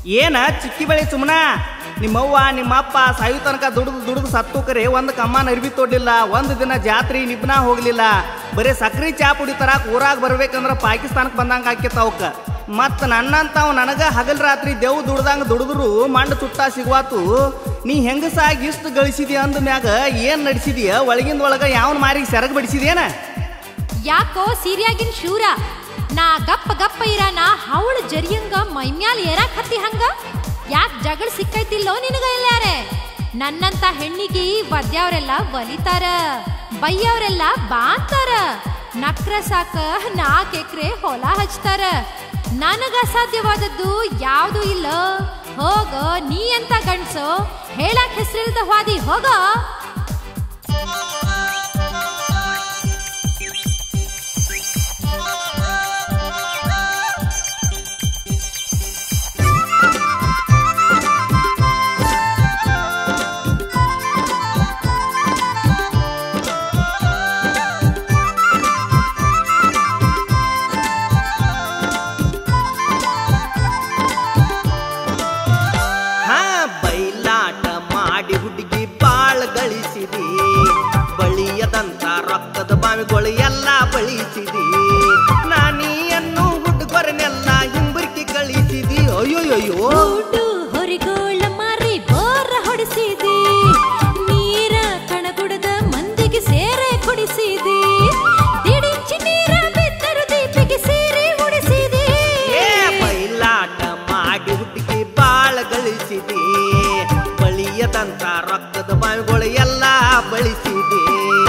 ಏನ ಚಿಕ್ಕಿ ಬೆಳೆ ಸುಮ್ಮನ ನಿಮ್ಮವ್ವ ನಿಮ್ಮಪ್ಪ ಸಾಯು ತನಕ ದುಡಿದು ಸತ್ತು ಕರೆ ಒಂದು ಕಮ್ಮನ ಅರ್ಬಿ ತೊಡ್ಲಿಲ್ಲ, ಒಂದು ದಿನ ಜಾತ್ರೆ ನಿಬ್ನ ಹೋಗ್ಲಿಲ್ಲ. ಬರೀ ಸಕ್ರಿ ಚಾ ಪುಡಿ ತರಾಕ್ ಊರಾಗ ಬರ್ಬೇಕಂದ್ರ ಪಾಕಿಸ್ತಾನಕ್ಕೆ ಬಂದಂಗ ಆಕಿತ್ತ ಅವಕ್ಕ. ಮತ್ ನನ್ನಂತಾವ್ ನನಗ ಹಗಲ್ ರಾತ್ರಿ ದೇವ್ ದುಡ್ದಂಗ ದುಡಿದ್ರು ಮಂಡ ತುಟ್ಟ ಸಿಗುವಾತು. ನೀ ಹೆಂಗಸಾಗಿ ಇಷ್ಟು ಗಳಿಸಿದಿ ಅಂದ ಮ್ಯಾಗ ಏನ್ ನಡ್ಸಿದೀಯ? ಒಳಗಿಂದ ಒಳಗ ಯಾವನ್ ಮಾರಿಗೆ ಸೆರಗ್ ಬಡಿಸಿದೇನ? ಯಾಕೋ ಸೀರಿಯಾಗಿನ್ ಶೂರ ನಾ ಗಪ್ಪ ಇರಾನ ಹವಳು ಜರಿಯಂಗ ಮೈಮ್ಯಾಲ ಏರಾಕ್ ಹತ್ತಿ ಹಂಗ? ಯಾಕೆ ಜಗಳ ಸಿಕ್ಕೈತಿಲ್ಲೋ ನಿನಗ ಎಲ್ಲಾರೆ? ನನ್ನಂತ ಹೆಣ್ಣಿಗೆ ಒದ್ಯಾವ್ರೆಲ್ಲ ಬಲಿತಾರ, ಬೈಯವ್ರೆಲ್ಲ ಬಾಂತಾರ, ನಕ್ರ ಸಾಕ 4 ಎಕರೆ ಹೊಲ ಹಚ್ತಾರ. ನನಗ ಅಸಾಧ್ಯವಾದದ್ದು ಯಾವುದು ಇಲ್ಲ. ಹೋಗ ನೀ ಅಂತ ಗಂಡ್ಸು ಹೇಳಕ್ ಹೆಸರಿಲ್ದ ಹೋದಿ ಹೋಗ. ರೊಕ್ಕದ ಬಾವಿಗಳು ಎಲ್ಲ ಬಳಿಸಿದಿ, ನಾನಿಯನ್ನು ಹುಡುಗರನ್ನೆಲ್ಲ ಹಿಂಬರ್ಕಿ ಕಳಿಸಿದಿ. ಅಯ್ಯೋಯ್ಯೋ ಹೊರಿಗೋಳ ಮಾರಿ ಬೋರ ಹೊಡಿಸಿದಿ, ನೀರ ಕಣಗುಡದ ಮಂದಿಗೆ ಸೇರೆ ಕುಡಿಸಿದಿ, ದಿಡಿಂಚಿ ನೀರ ಬಿದ್ದರು ದೀಪಿಗೆ ಸೀರೆ ಉಡಿಸಿದಿ. ಬೈಲಾಟ ಮಾಡಿ ಹುಡುಗಿ ಬಾಳ ಗಳಿಸಿದಿ, ಬಳಿಯದಂತ ರೊಕ್ಕದ ಬಾವಿಗಳು ಎಲ್ಲ ಬಳಿಸಿದಿ.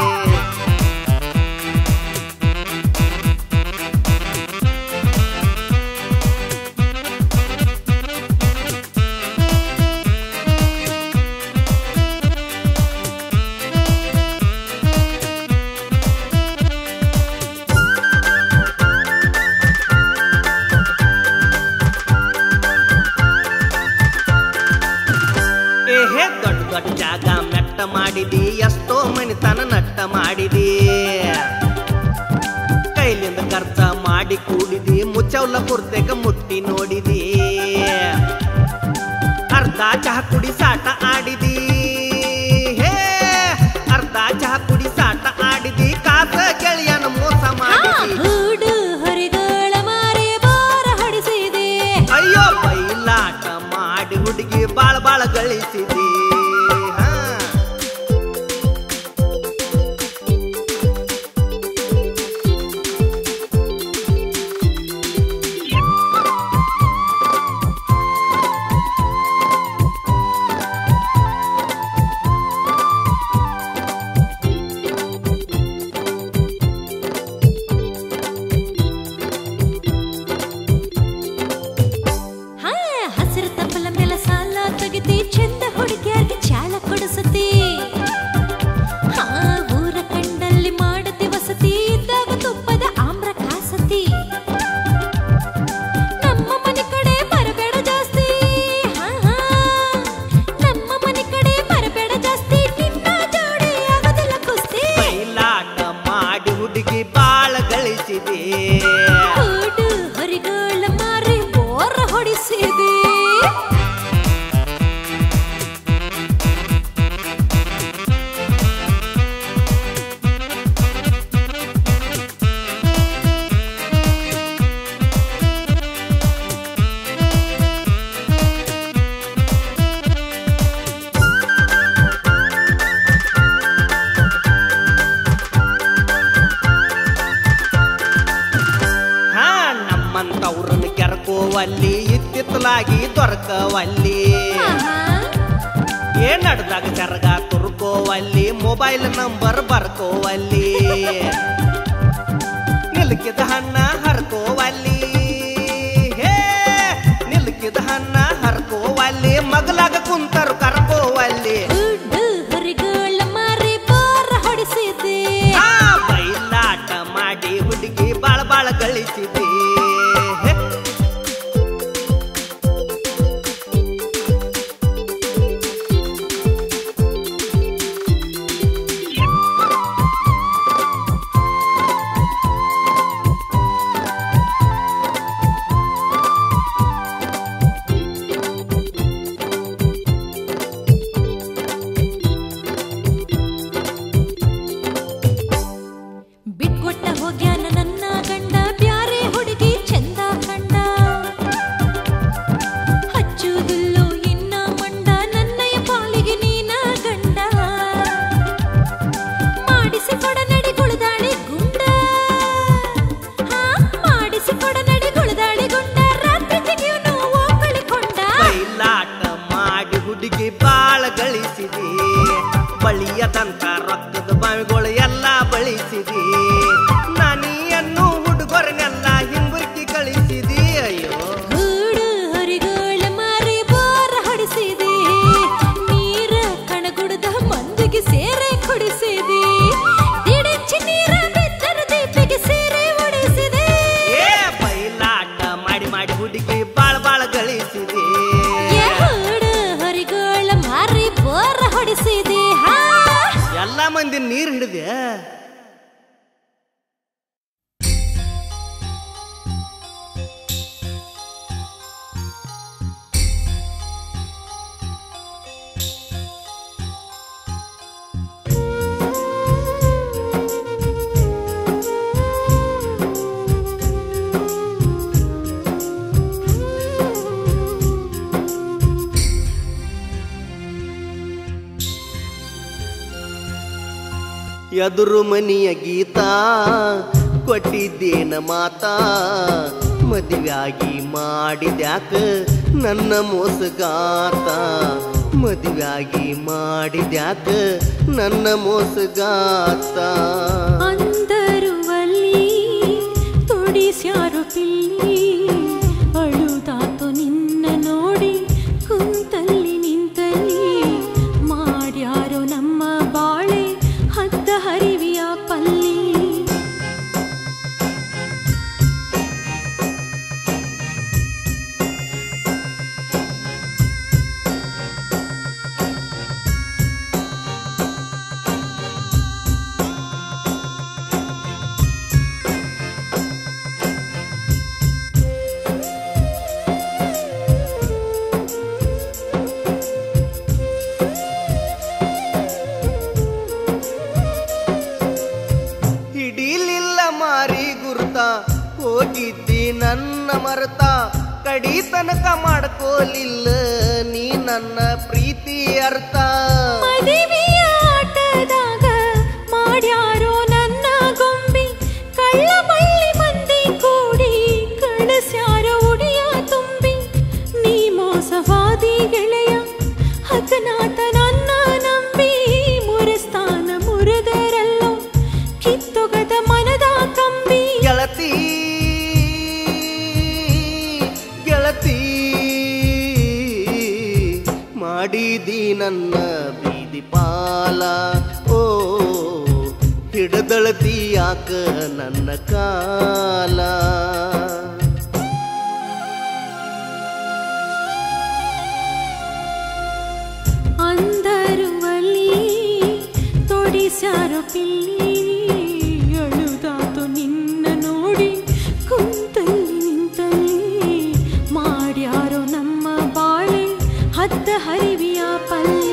ದೊಡ್ಡ ಜಾಗ ಮೆಟ್ಟ ಮಾಡಿದಿ, ಎಷ್ಟೋ ಮನಿತನ ನಟ್ಟ ಮಾಡಿದಿ, ಕೈಲಿಂದ ಖರ್ಚ ಮಾಡಿ ಕೂಡಿದಿ, ಮುಚ್ಚೌಲ ಪುರ್ತಕ ಮುಟ್ಟಿ ನೋಡಿದಿ, ಅರ್ಧ ಚಹಾ ಕುಡಿ ಸಾಟ ಆಡಿದಿ, ಹೇ ಅರ್ಧ ಚಹಾ ಕುಡಿ ಸಾಟ ಆಡಿದಿ, ಕಾಸ ಗೆಳೆಯನ ಮೋಸ ಮಾಡಿದಿ. ಹೊರಿಗೋಳ ಮಾರಿ ಬೋರ ಹೊಡಿಸಿದಿ, ಅಯ್ಯೋ ಬೈಲಾಟ ಮಾಡಿ ಹುಡುಗಿ ಬಾಳ ಬಾಳ ಗಳಿಸಿದಿ. ಹೊರಿಗೋಳ ಮಾರಿ ಬೋರ ಹೊಡಿಸಿದಿ. ನಮ್ಮಂತವ್ರನ್ನ ಕೆರಕೋವಲ್ಲಿ ಇತ್ತಿತ್ತಲಾಗಿ ದೊರಕವಲ್ಲಿ, ಏನ್ ನಡ್ದಾಗ ಜರಗ ತುರ್ಕೋವಲ್ಲಿ, ಮೊಬೈಲ್ ನಂಬರ್ ಬರ್ಕೋವಲ್ಲಿ, ನಿಲ್ಕಿದ ಹಣ್ಣ ಹರ್ಕೋವಲ್ಲಿ, ಹೇ ನಿಲ್ಕಿದ ಹಣ್ಣ ಹರ್ಕೋವಲ್ಲಿ, ಮಗಲಾಗ ಕುಂತರು ಕರ್ಕೋವಲ್ಲಿ. ಹೊರಿಗೋಳ ಮಾರಿ ಬೋರ ಹೊಡಿಸಿದಿ, ಬೈಲಾಟ ಮಾಡಿ ಹುಡುಗಿ ಬಾಳ ಬಾಳ ಗಳಿಸಿದಿ. ಎದಂತ ರೊಕ್ಕದ ಬಾವಿಗಳು ಎಲ್ಲ ಬಳಿಸಿದಿ ನಾನಿಯನ್ನು ಹುಡುಗರನ್ನೆಲ್ಲ ಹಿಂಬುರ್ಕಿ ಕಳಿಸಿದಿ ಅಯ್ಯೋ ಹೂಡು ಹರಿಗೋಳ ಮಾರಿ ಬೋರ ಹೊಡಿಸಿದಿ ನೀರ ಕಣಗುಡದ ಮಂದಿಗೆ ಸೇರೆ ಕುಡಿಸಿದಿ ದಿಡಂಚಿ ನೀರ ಬಿದ್ದರ ದೀಪಿಗೆ ಸೇರೆ ಉಡಿಸಿದೆ ಏ ಬೈಲಾಟ ಮಾಡಿ ಮಾಡಿ ಹುಡುಗಿ ಬಾಳ ಬಾಳ ಗಳಿಸಿದಿ ಹೂಡು ಹರಿಗೋಳ ಮಾರಿ ಬೋರ ಹೊಡಿಸಿದಿ ಎಲ್ಲ ಮಂದಿ ನೀರು ಹಿಡಿದೆ ಎದುರು ಮನಿಯ ಗೀತಾ ಕೊಟ್ಟಿದ್ದೇನ ಮಾತಾ ಮದುವೆಯಾಗಿ ಮಾಡಿದ್ಯಾಕ ನನ್ನ ಮೋಸಗಾತ ಮದುವೆಯಾಗಿ ಮಾಡಿದ್ಯಾಕ ನನ್ನ ಮೋಸಗಾತ ಅಂದರುವಲ್ಲಿ ತೊಡಿಸ್ಯಾರು ಪಿಲ್ಲಿ ಅಳುದಾತು ನಿನ್ನ ನೋಡಿ ಕುಂತಲ್ಲಿ ನಿಂತಲ್ಲಿ ಮಾಡ್ಯಾರೋ ನಮ್ಮ ಬಾಳೆ ಹದ್ದ ಹರಿವಿಯ ಪಲ್ಲಿ ಹೋಗಿದ್ದಿ ನನ್ನ ಮರತ ಕಡಿ ತನಕ ಮಾಡ್ಕೋಲಿಲ್ಲ ನೀ ನನ್ನ ಪ್ರೀತಿ ಅರ್ಥ ಮದುವೆಯ ಆಟದಾಗ ಮಾಡ್ಯಾರೋ ನನ್ನ ಗೊಂಬಿ ಕಳ್ಳ ಬಳ್ಳಿ ಮಂದಿ ಕೂಡಿ ಕಳಿಸ್ಯಾರೋ ಉಡಿಯ ತುಂಬಿ ನೀ ಮೋಸವಾದಿ ಗೆಳೆಯ ಹಕನಾಥ ನನ್ನ ನಂಬಿ ಮುರಸ್ತಾನ ಮುರಿದರಲ್ಲೋ ಕಿತ್ತೊಗದ ಮನದ ಕಂಬಿ ಗೆಳತಿ ಮಾಡಿದಿ ನನ್ನ ಬೀದಿ ಪಾಲ ಓ ಹಿಡದಳತಿ ಯಾಕ ನನ್ನ ಕಾಲ ಅಂದರುವಲ್ಲಿ ತೊಡಿಸ್ಯಾರೋ ಪಿಲ್ಲಿ ಅಳುದಾತು ನಿನ್ನ ನೋಡಿ ಕುಂತಲ್ಲಿ ನಿಂತಲ್ಲಿ ಮಾಡ್ಯಾರೋ ನಮ್ಮ ಬಾಳೆ ಹದ್ದ ಹರಿವಿಯ ಪಲ್ಲಿ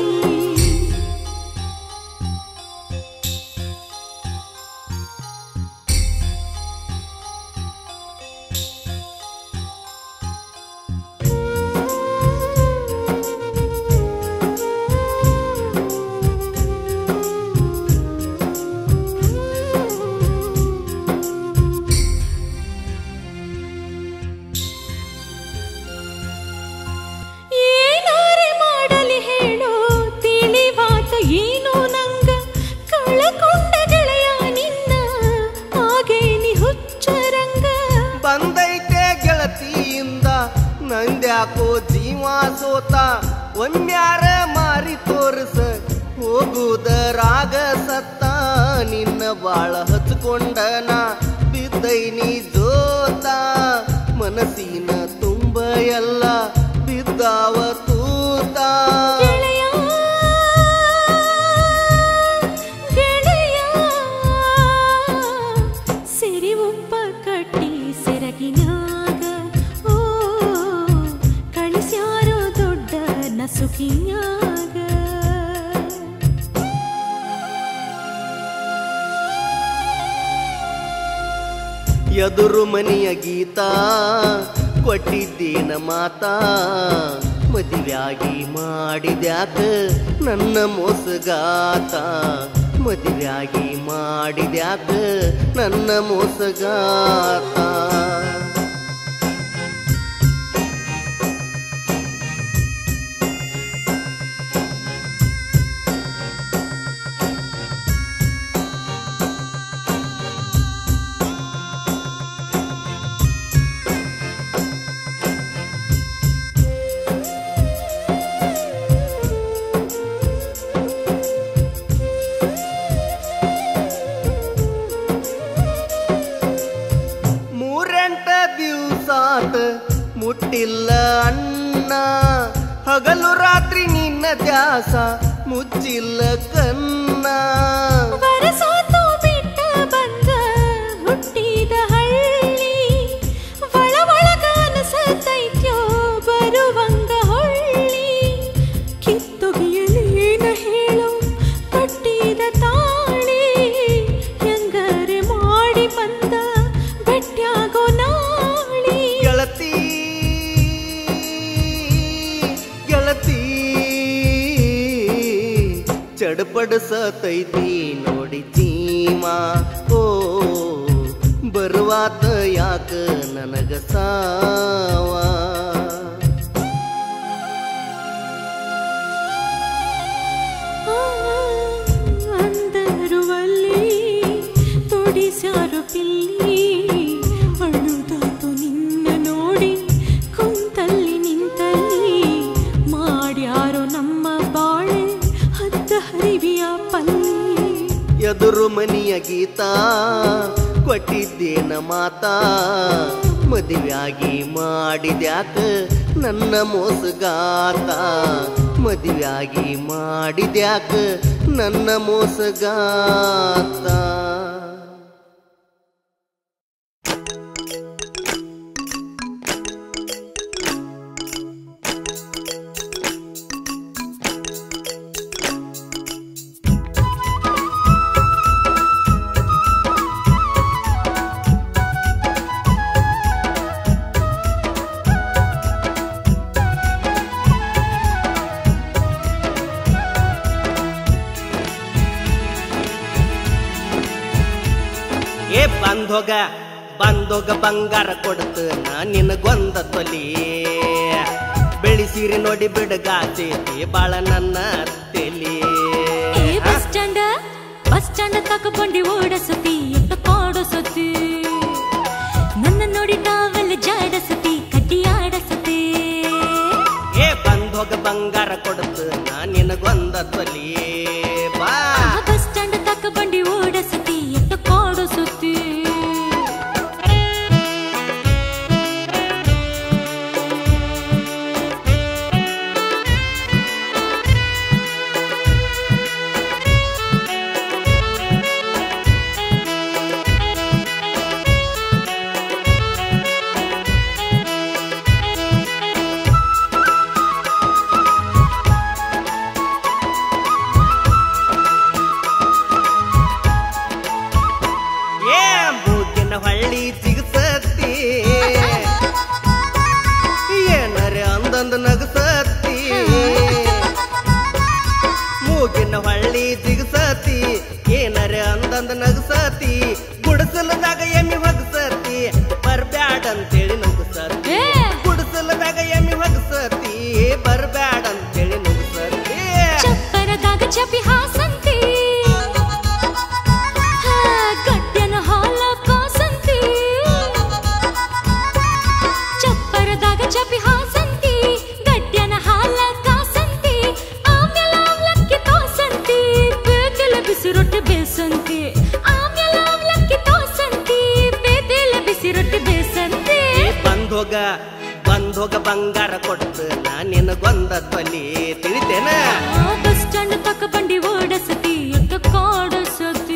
ನಂದ್ಯಾಕೋ ಜೀವ ಸೋತ ಒಮ್ಮ್ಯಾರ ಮಾರಿ ತೋರ್ಸ ಹೋಗುದರಾಗ ಸತ್ತ ನಿನ್ನ ಬಾಳ ಹಚ್ಕೊಂಡನ ಬಿದ್ದೈನಿ ಜೋತ ಮನಸ್ಸಿನ ತುಂಬ ಎಲ್ಲ ಬಿದ್ದಾವ ತೂತ ಸಿರಿ ಉಪ್ಪ ಕಟ್ಟಿ ಸೆರಗಿನಾಗ ಕಳಿಸ್ಯಾರೋ ದೊಡ್ಡ ನಸುಕಿಯಾಗ ಎದುರು ಮನಿಯ ಗೀತಾ ಕೊಟ್ಟಿದ್ದೇನ ಮಾತಾ ಮದುವೆಯಾಗಿ ಮಾಡಿದ್ಯಾಕ ನನ್ನ ಮೋಸಗಾತ ಮದುವೆಯಾಗಿ ಮಾಡಿದ್ಯಾಕ ನನ್ನ ಮೋಸಗಾತ ದ್ಯಾಸ ಮುಚ್ಚಿಲ್ಲ ಕನ್ನ ಬರಸೋತು ಬಿಟ್ಟ ಬಂದ ಹುಟ್ಟಿದ ಹಳ್ಳಿ ಒಳ ಒಳಗ ಅನಸತೈತ್ಯೋ ಬರುವಂಗ ಹೊಳ್ಳಿ ಕಿತ್ತೊಗೆಯಲೇನ ಹೇಳೋ ಕಟ್ಟಿದ ತಾಳಿ ಹೆಂಗರೆ ಮಾಡಿ ಬಂದ ಬೆಟ್ಟ್ಯಾಗೋ ನಾಳಿ ಗೆಳತಿ ಗೆಳತಿ ಚಡಪಡಿಸತೈತಿ ನೋಡಿ ಜೀವಾ ಓ ಬರುವಾತ ಯಾಕ ನನಗ ಸಾವ ಅಂದರುವಲ್ಲಿ ತೊಡಿಸ್ಯಾರು ಪಿಲ್ಲಿ ಅಳುದಾತು ನಿನ್ನ ನೋಡಿ ಕುಂತಲ್ಲಿ ನಿಂತಲ್ಲಿ ಮಾಡ್ಯಾರೋ ನಮ್ಮ ಬಾಳೆ ಹದ್ದ ಹರಿವಿಯ ಪಲ್ಲಿ ಎದುರು ಮನಿಯ ಗೀತ ಕೊಟ್ಟಿದ್ದೇನ ಮಾತಾ ಮದುವೆಯಾಗಿ ಮಾಡಿದ್ಯಾಕ ನನ್ನ ಮೋಸಗಾತ ಮದುವೆಯಾಗಿ ಮಾಡಿದ್ಯಾಕ ನನ್ನ ಮೋಸಗಾತ ಏ ಬಂದೋಗ ಬಂದೋಗ ಬಂಗಾರ ಕೊಡ್ತು ನಾ ನಿನಗೊಂದ ತೊಲಿ ಬೆಳಿಸಿರಿ ನೋಡಿ ಬಿಡಗಾಚೈತಿ ಬಾಳ ನನ್ನ ತೆಲಿ ಬಸ್ ಸ್ಟ್ಯಾಂಡ್ ತಕೊಂಡಿ ಓಡಸತಿ ಎತ್ತ ಕಾಡಸತಿ ನನ್ನ ನೋಡಿ ನಾವೆಲ್ಲ ಜಾಡಸತಿ ಕಡ್ಡಿ ಆಡಸತಿ ಏ ಬಂದೋಗ ಬಂಗಾರ ಕೊಡ್ತು ನಾ ನಿನಗೊಂದ ತೊಲಿ ಬಾ ಬಸ್ ಸ್ಟ್ಯಾಂಡ್ ತಕೊಂಡಿ ಓಡಸತಿ ಎತ್ತ ಕಾಡಸತಿ ಹಳ್ಳಿ ಸಿಗಸತ್ತಿ ಏನರೆ ಅಂದಂದ ನಗಸತ್ತಿ ಮೂಗಿನ ಹಳ್ಳಿ ಸಿಗಸತಿ ಏನರೆ ಅಂದಂದ ನಗಸತಿ ಗುಡಿಸಲದಾಗ ಎಮ್ಮಿ ಹೊಗಸತಿ ಬರ್ಬ್ಯಾಡ ಅಂತೇಳಿ ನುಗ್ಸತಿ ಗುಡಿಸಲದಾಗ ಎಮ್ಮಿ ಹೊಗಸತಿ ಬರ್ಬ್ಯಾಡ ಅಂತೇಳಿ ನುಗ್ಸತಿ ಚಪ್ಪರದಾಗ ಚಪಿ ಹಾಸಂತಿ ಗಡ್ಯನ ಹಾಲ ಕಾಸಂತಿ ಚಪ್ಪರದಾಗ ಚಪಿ ಹಾಸಂತಿ ಗಡ್ಯನ ಹಾಲ ಕಾಸಂತಿ ಆಮ್ಯಾಲ ಅವಲಕ್ಕಿ ತೋಸಂತಿ ಬೇದಿಲ ಬಿಸಿ ರೊಟ್ಟಿ ಬೇಸಂತಿ ಆಮ್ಯಾಲ ಅವಲಕ್ಕಿ ತೋಸಂತಿ ಬೇದಿಲ ಬಿಸಿ ರೊಟ್ಟಿ ಬೇಸಂತಿ ಬಂದೋಗ ಬಂದೋಗ ಬಂಗಾರ ಕೊಡ್ತು ನಾ ನಿನಗೊಂದ ತೊಲಿ ತಿಳಿತೇನ ಬಸ್ ಸ್ಟ್ಯಾಂಡ್ ತಕ್ಕ ಬಂಡಿ ಓಡಸತಿ ಎತ್ತ ಕಾಡಸತಿ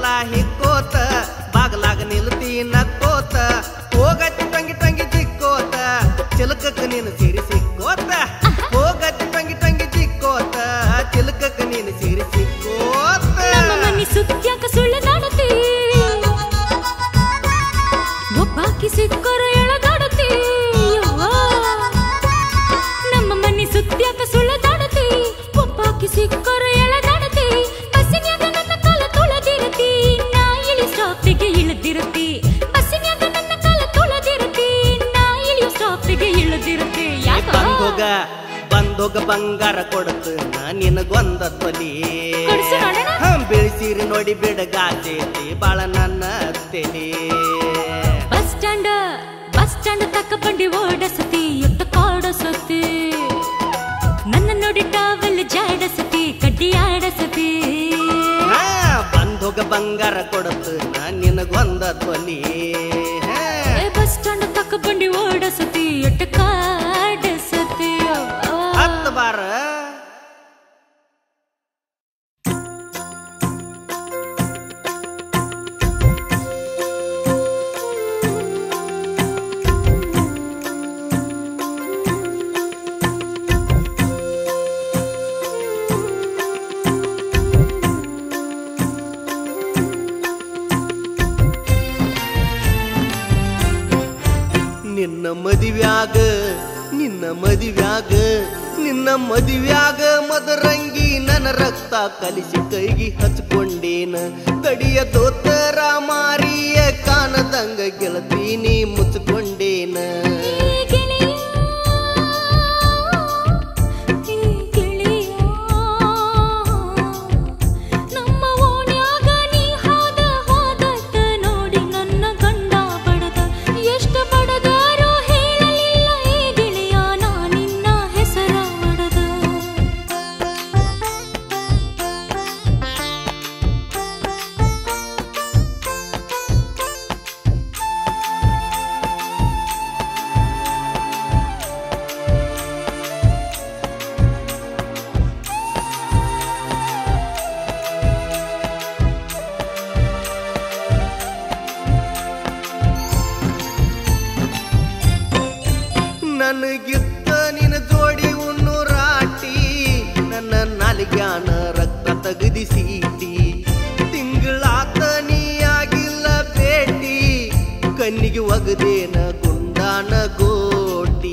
ಹಿಕ್ಕೋತ ಬಾಗಲಾಗ ನಿಲ್ತಿ ನಕ್ಕೋತ ಹೋಗತ್ತಿ ಟಂಗಿ ಟಂಗಿ ಜಿಕ್ಕೋತ ಚಿಲಕಕ್ಕ ನೀನು ಸೀರಿ ಸಿಕ್ಕೋತ ಹೋಗತ್ತಿ ಟಂಗಿ ಟಂಗಿ ಜಿಕ್ಕೋತ ಚಿಲಕಕ್ಕ ನೀನು ಸೀರಿ ಸಿಕ್ಕೋತ ಮನಿ ಸುತ್ಯಾಕ ಸುಳ್ಳದಾಡತಿ ಒಬ್ಬಾಕಿ ಸಿಕ್ಕರು ಎಳದಾಡತಿ ನಮ್ಮ ಮನಿ ಸುತ್ಯಾಕ ಸುಳ್ಳದಾಡತಿ ಒಬ್ಬಾಕಿ ಸಿಕ್ಕರು ಎಳದಾಡತಿ ಬಸ್ಸಿನ್ಯಾಗ ನನ್ನ ಕಾಲ ತುಳದಿರತಿ ನಾ ಇಳಿ ಸ್ಟಾಪಿಗೆ ಇಳಿದಿರತಿ ಬಸ್ಸಿನ್ಯಾಗ ನನ್ನ ಕಾಲ ತುಳದಿರತಿ ನಾ ಇಳಿಯೋ ಸ್ಟಾಪಿಗೆ ಇಳಿದಿರತಿ ಬಂದೋಗ ಬಂಗಾರ ಕೊಡತು ನಿನಗೊಂದ ತೊಲಿ ಬೆಳೆಸಿರಿ ನೋಡಿ ಬಿಡಗಾತೈತಿ ಬಾಳ ನನ್ನ ತೆಲಿ ಬಸ್ ಸ್ಟ್ಯಾಂಡ್ ತಕ್ಕ ಬಂಡಿ ಓಡಸತಿ ಎತ್ತ ಕಾಡಸತಿ ನನ್ನ ನೋಡಿ ಟಾವೆಲ್ ಜಾಡಸತಿ ಕಡ್ಡಿ ಆಡಸತಿ ಬಂದೋಗ ಬಂಗಾರ ಕೊಡತು ನಿನಗೊಂದ ತೊಲಿ ಬಸ್ ಸ್ಟ್ಯಾಂಡ್ ತಕ್ಕ ಬಂಡಿ ಓಡಸತಿ ಎತ್ತ ಕಾಡಸತಿ ಹತ್ತು ಬಾರ ನಿನ್ನ ಮದಿವ್ಯಾಗ ಮದರಂಗಿ ನನ್ನ ರಕ್ತ ಕಲಿಸಿ ಕೈಗಿ ಹಚ್ಕೊಂಡೇನ ಕಡಿಯ ದೋತರ ಮಾರಿಯ ಕಾಣದಂಗ ಗೆಳತೀನಿ ಮುಚ್ಕೊಂಡೇನ ನನಗಿತ್ತ ನಿನ್ನ ಜೋಡಿ ಉಣ್ಣುರಾಟಿ ನನ್ನ ನಾಲಿಗ್ಯಾನ ರಕ್ತ ತಗದಿಸೀಟಿ ತಿಂಗಳಾತ ನೀ ಆಗಿಲ್ಲ ಭೇಟಿ ಕಣ್ಣಿಗೆ ಒಗದೇನ ಗುಂಡಾನ ಗೋಟಿ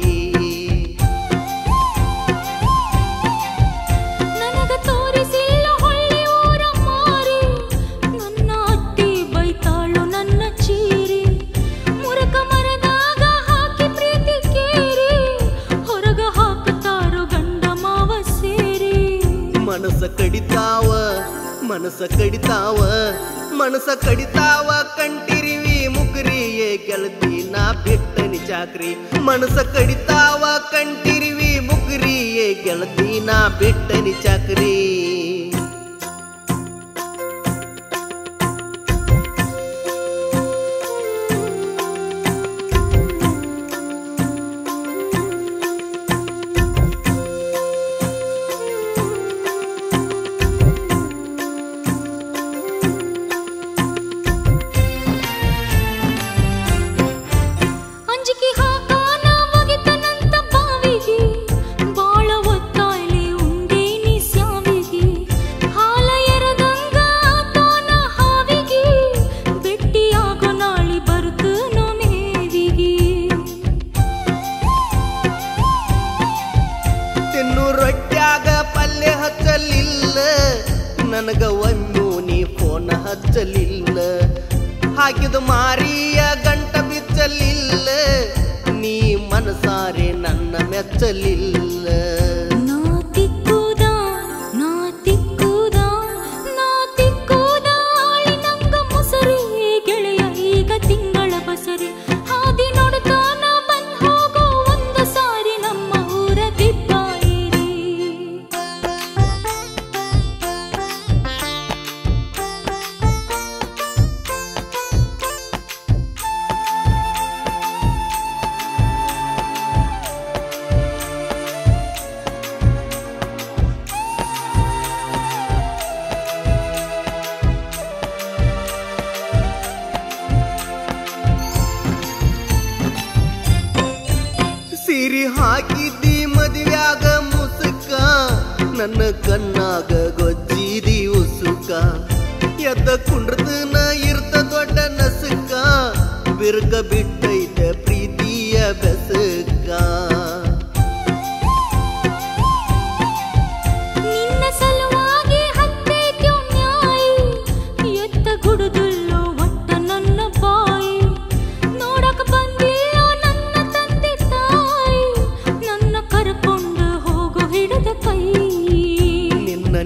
ನನಗ ತೋರಿಸಿಲ್ಲ ಹೊಳ್ಳಿ ಊರ ಮಾರಿ ನನ್ನ ಅತ್ತಿ ಬೈತಾಳು ನನ್ನ ಚೀರಿ ಮುರಕ ಮರದಾಗ ಹಾಕಿ ಪ್ರೀತಿ ಕೇರಿ ಹೊರಗ ಹಾಕತಾರು ಗಂಡ ಮಾವ ಸೇರಿ ಮನಸ ಕಡಿತಾವ ಕಂಟಿರಿವಿ ಮುಗ್ರಿಯೇ ಗೆಳತಿ ನಾ ಬಿಟ್ಟನಿ ಚಾಕ್ರಿ ಮನಸ ಕಡಿತಾವ ಕಂಟಿರಿವಿ ಮುಗ್ರಿಯೇ ಗೆಳತಿ ನಾ ಬಿಟ್ಟನಿ ಚಾಕ್ರಿ ನನಗ ಒಂದು ನೀ ಫೋನ್ ಹಚ್ಚಲಿಲ್ಲ ಹಾಕಿದ ಮಾರಿಯ ಗಂಟ ಬಿಚ್ಚಲಿಲ್ಲ ನೀ ಮನಸಾರೆ ನನ್ನ ಮೆಚ್ಚಲಿಲ್ಲ ನನ್ನ ಕಣ್ಣಾಗ ಗೊಜ್ಜಿದಿ ಉಸುಕ ಎದ್ದ ಕುಂಡ್ರದನ ಇರ್ತ ದೊಡ್ಡ ನಸುಕ ಬಿರುಕ ಬಿಟ್ಟೈತೆ ಪ್ರೀತಿಯ ಬೆಸಕ ನಿನ್ನ ಸಲುವಾಗಿ ಹತ್ತೈತ್ಯೋ ನ್ಯಾಯಿ ಎತ್ತ ಗುಡುದುಲ್ಲೋ ಒಟ್ಟ ನನ್ನ ಬಾಯಿ ನೋಡಕ ಬಂದಿಲ್ಲೋ ನನ್ನ ತಂದೆ ತಾಯಿ ನನ್ನ ಕರ್ಕೊಂಡು ಹೋಗೋ ಹಿಡಿದ ಕೈ ನಿನ್ನ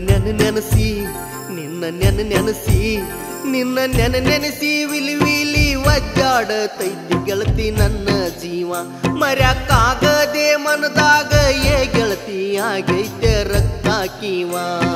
ನೆನೆಸಿ ವಿಲಿ ವಿಲಿ ಒಜ್ಜಾಡತೈತಿ ಗೆಳತಿ ನನ್ನ ಜೀವ ಮರ್ಯಾಕಾಗದೆ ಮನದಾಗ ಏ ಗೆಳತಿ ಆಗೈತೆ ರಕ್ತ ಕೀವ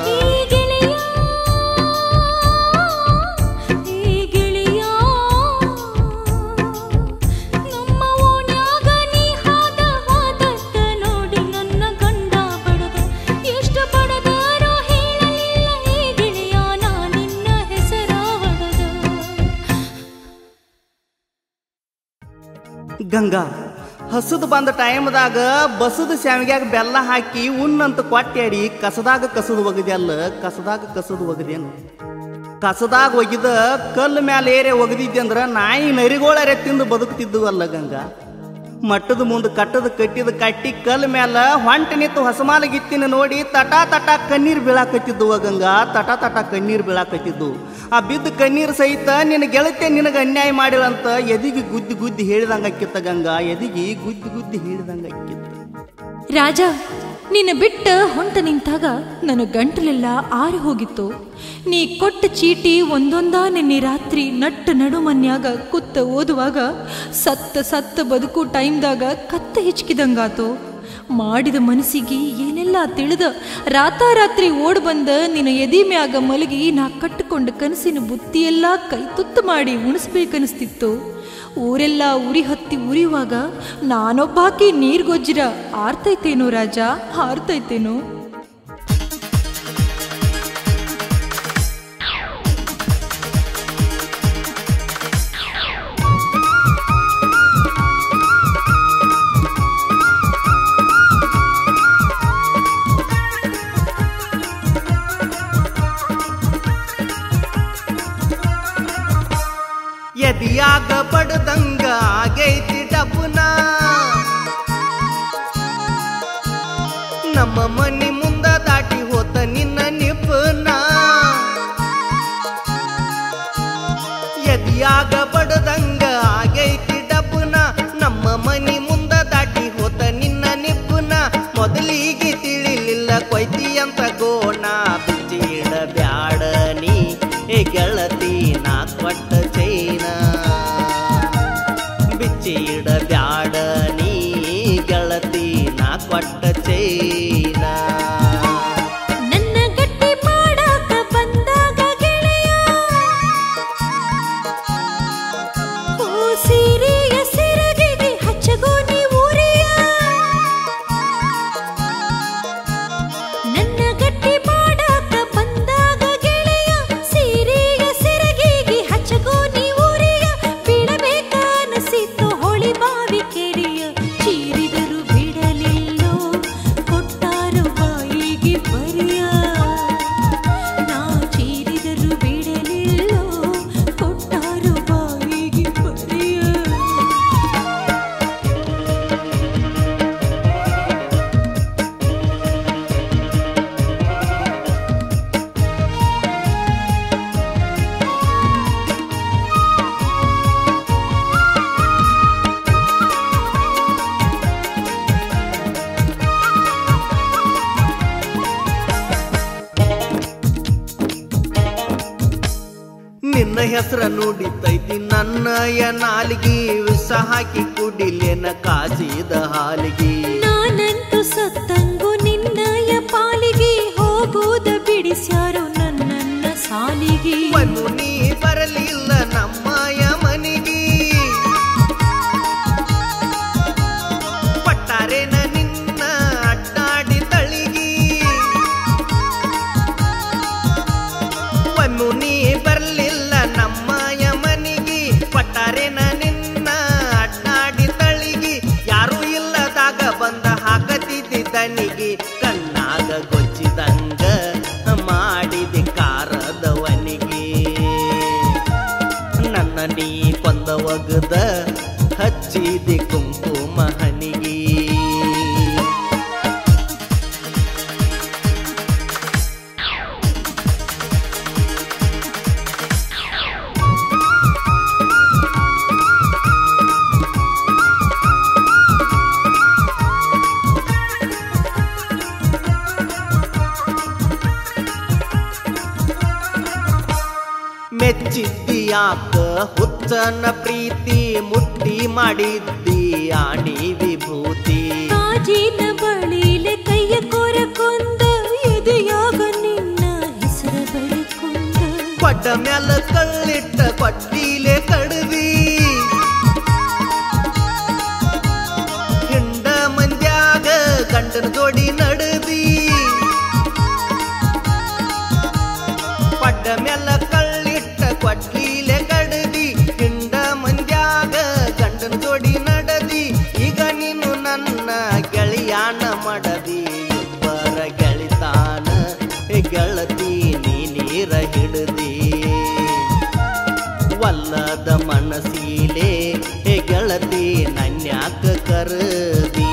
ಗಂಗಾ ಹಸದ್ ಬಂದ ಟೈಮ್ದಾಗ ಬಸದ ಶಾವಿಗ್ಯಾಗ ಬೆಲ್ಲ ಹಾಕಿ ಉಣ್ಣಂತ ಕೊಟ್ಟ್ಯಾಡಿ ಕಸದಾಗ ಕಸದ ಒಗದ್ಯಲ್ಲ ಕಸದ ಒಗದೇನು ಕಸದಾಗ ಒಗಿದ ಕಲ್ಲು ಮ್ಯಾಲ ಏರೆ ಒಗದಿದ್ದೆ ಅಂದ್ರ ನಾಯಿ ನರಿಗೋಳರೆ ತಿಂದು ಬದುಕ್ತಿದ್ವಲ್ಲ ಗಂಗಾ ಮಟ್ಟದ ಮುಂದೆ ಕಟ್ಟಿದ ಕಟ್ಟಿ ಕಲ್ಲು ಮ್ಯಾಲ ಹೊಂಟ ನಿಂತು ಹೊಸಮಾಲ ಗಿತ್ತಿನ ನೋಡಿ ತಟ ಕಣ್ಣೀರ್ ಬೀಳಾಕತ್ತಿದ್ದುವ ಗಂಗಾ ತಟ ಕಣ್ಣೀರ್ ಬೀಳಾಕತ್ತಿದ್ದು ಆ ಬಿದ್ದ ಕಣ್ಣೀರು ಸಹಿತ ನಿನ್ನ ಗೆಳತಿ ನಿನಗೆ ಅನ್ಯಾಯ ಮಾಡಿಳಂತ ಎದಿಗೆ ಗುದ್ದಿ ಹೇಳಿದಂಗ ಅಕ್ಕಿತ್ತ ಗಂಗಾ ಎದಿಗೆ ಗುದ್ದಿ ಹೇಳಿದಂಗ ಅಕ್ಕಿತ್ತ ರಾಜ ನಿನ್ನ ಬಿಟ್ಟ ಹೊಂಟ ನಿಂತಾಗ ನನ್ನ ಗಂಟಲೆಲ್ಲ ಆರಿ ಹೋಗಿತ್ತು ನೀ ಕೊಟ್ಟ ಚೀಟಿ ಒಂದೊಂದ ನಿನ್ನೆ ರಾತ್ರಿ ನಡು ಮನ್ಯಾಗ ಕುತ್ತ ಓದುವಾಗ ಸತ್ತ ಬದುಕು ಟೈಮ್ದಾಗ ಕತ್ತ ಹಿಚ್ಕಿದಂಗಾತು ಮಾಡಿದ ಮನಸ್ಸಿಗೆ ಏನೆಲ್ಲ ತಿಳಿದ ರಾತಾರಾತ್ರಿ ಓಡ್ ಬಂದ ನಿನ್ನ ಎದಿ ಮ್ಯಾಗ ಮಲಗಿ ನಾ ಕಟ್ಟಿಕೊಂಡ ಕನಸಿನ ಬುತ್ತಿಯೆಲ್ಲ ಕೈ ತುತ್ತು ಮಾಡಿ ಉಣಿಸ್ಬೇಕನ್ನಿಸ್ತಿತ್ತು ಊರೆಲ್ಲ ಉರಿ ಹತ್ತಿ ಉರಿಯುವಾಗ ನಾನೊಬ್ಬಾಕಿ ನೀರ್ಗೊಜ್ಜಿರ ಆರ್ತೈತೇನೋ ರಾಜ ಆರ್ತೈತೇನೋ ಎದಿಯಾಗ ಬಡದಂಗ ಆಗೈತಿ ಡಬ್ಬನ ನಮ್ಮ ಮನಿ ಮುಂದ ದಾಟಿ ಹೋತ ನಿನ್ನ ನಿಪ್ಪನ ಎದಿಯಾಗ ಬಡದಂಗ ಆಗೈತಿ ಡಬ್ಬನ ನಮ್ಮ ಮನಿ ಮುಂದ ದಾಟಿ ಹೋತ ನಿನ್ನ ನಿಪ್ಪನ ಮೊದಲಿಗೆ ತಿಳಿಲಿಲ್ಲ ಕೊಯ್ತಿ ಅಂತ ಗೋಣ ಬಿಚ್ಚಿಡ ಬ್ಯಾಡ ನೀ ಏ ಗೆಳತಿ ನಾ ಕೊಟ್ಟ ಚೈನ ಬಿಚ್ಚಿಡ ಬ್ಯಾಡ ನೀ ಗೆಳತಿ ನಾ ಕೊಟ್ಟ ಚೈನ ನನ್ನ ಗಟ್ಟಿ ಮಾಡಾಕ ಬಂದಾಗ ಗೆಳೆಯ ಓ ಸೀರೆಯ ಸಿರಗಿಗೆ ಹಚ್ಚಗೋ ನೀ ಊರಿಯ ನನ್ನ ಗಟ್ಟಿ ಮಾಡಾಕ ಬಂದಾಗ ಗೆಳೆಯ ಸೀರೆಯ ಸಿರಗಿಗೆ ಹಚ್ಚಗೋ ನೀ ಊರಿಯ ಬಿಡಬೇಕನ್ನಿಸಿತು ಹೊಳಿ ಬಾವಿ ಕೆರೆಯ ಚೀರಿದರು ಬಿಡಲಿಲ್ಲೋ ಕೊಟ್ಟಾರು ಬಾಯಿಗೆ ಬರಿಯ ನಾ ಚೀರಿದರು ಬಿಡಲಿಲ್ಲೋ ಕೊಟ್ಟಾರು ಬಾಯಿಗೆ ಬರಿಯ ನಿನ್ನ ಹೆಸರ ನುಡಿತೈತಿ ನನ್ನಯ ನಾಲಿಗೆ ವಿಷ ಹಾಕಿ ಕುಡಿಲೇನ ಕಾಸಿದ ಹಾಲಿಗೆ ನಾನಂತೂ ಸತ್ತಂಗು ನಿನ್ನಯ ಪಾಲಿಗೆ ಹೋಗೋದ ಬಿಡಿಸ್ಯಾರೋ ನನ್ನನ್ನ ಸಾಲಿಗೆ ಮನು ನೀ ಬರಲಿಲ್ಲ ನಮ್ಮಯ ಮನೆಗೆ ಪಟ್ಟಾರೇನ ನಿನ್ನ ಅಡ್ಡಾಡಿ ತಳಿಗೆ ಮನು ನೀ ಬರಲಿಲ್ಲ ನಮ್ಮಯ ಮನೆಗೆ ಪಟ್ಟಾರೇನ ನಿನ್ನ ಅಡ್ಡಾಡಿ ತಳಿಗೆ ಯಾರು ಇಲ್ಲದಾಗ ಬಂದ ಹಾಕತಿದ್ದಿ ತನಿಗೆ ಕಣ್ಣಾಗ ಗೊಚ್ಚಿದಂಗ ಒಗದ ಹಚ್ಚಿದೆ ಕುಂಕುಮ ಹನಿಗೆ. ಮೆಚ್ಚಿದ್ದಿಯಾಕ ಹುಚ್ಚನ ಪ್ರೀತಿ ಮುಟ್ಟಿ ಮಾಡಿದ್ದಿ ಆಣಿ ವಿಭೂತಿ. ಕಾಜಿನ ಬಳಿಲೆ ಕೈಯ ಕೊರಕೊಂದ ಎದೆಯಾಗ ನಿನ್ನ ಹೆಸರ ಬರಕೊಂದ. ಕೊಡ್ಡ ಮ್ಯಾಲ ಕಳ್ಳಿಟ್ಟ ಕೊಟ್ಟಿಲೆ ಕಡದಿ ಹಿಂಡ ಮಂದ್ಯಾಗ ಗಂಡನ ಜೋಡಿ ನಡದಿ. ಕೊಡ್ಡ ಮ್ಯಾಲ ಕೊಟ್ಲೀಲೆ ಕಡದಿ ಹಿಂಡ ಮಂದ್ಯಾಗ ಗಂಡನ ಜೋಡಿ ನಡದಿ. ಈಗ ನೀನು ನನ್ನ ಗೆಳೆಯಾನ ಮಾಡದಿ ಇಬ್ಬರ ಗೆಳಿತಾನ ಗೆಳತಿ ನೀರ ಹಿಡದಿ. ವಲ್ಲದ ಮನಸೀಲೆ ಗೆಳತಿ ನನ್ಯಾಕ ಕರದಿ.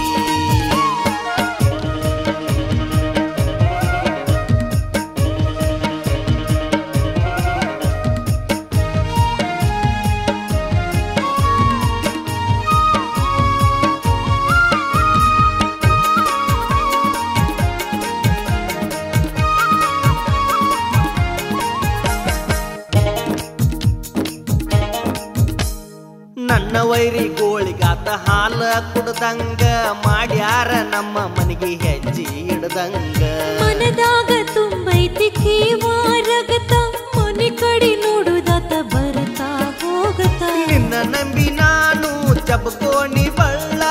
ನನ್ನ ವೈರಿ ಗೋಳಿಗಾತ ಹಾಲ ಕುಡ್ದಂಗ ಮಾಡ್ಯಾರ ನಮ್ಮ ಮನೆಗೆ ಹೆಜ್ಜೆ ಇಡ್ದಂಗ. ಮನದಾಗ ತುಂಬೈತಿ ಕೀವಾರಗತ ಮನೆ ಕಡೆ ನೋಡುದಾತ ಬರ್ತಾ ಹೋಗತ. ನಿನ್ನ ನಂಬಿ ನಾನು ಚಬಕೋಣಿ ಬಳ್ಳ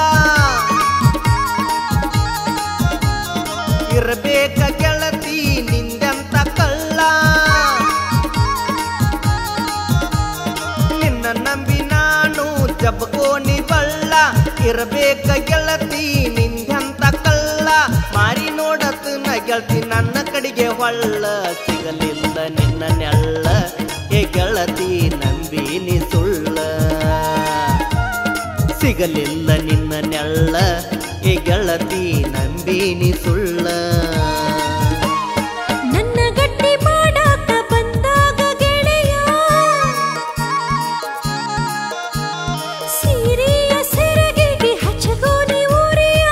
ಇರಬೇಕ ಗೆಳತಿ ನಿಂದೆಂತ ಕಳ್ಳ. ನಿನ್ನ ನಂಬಿ ಜಬಕೋಣಿ ಬಳ್ಳ ಇರಬೇಕ ಗೆಳತಿ ನಿಂದೆಂತ ಕಳ್ಳ. ಮಾರಿ ನೋಡತನ ಗೆಳತಿ ನನ್ನ ಕಡೆಗೆ ಹೊಳ್ಳ ಸಿಗಲಿಲ್ಲ ನಿನ್ನ ನೆಳ್ಳ ಗೆಳತಿ ನಂಬಿನಿ ಸುಳ್ಳ. ಸಿಗಲಿಲ್ಲ ನಿನ್ನ ನೆಳ್ಳ ಗೆಳತಿ ನಂಬಿನಿ ಸುಳ್ಳ. ನನ್ನ ಗಟ್ಟಿ ಮಾಡಾಕ ಬಂದಾಗ ಗೆಳೆಯ ಸೀರೆಯ ಸೆರಗಿಗೆ ಹಚ್ಚಗೋನಿ ಊರಿಯ.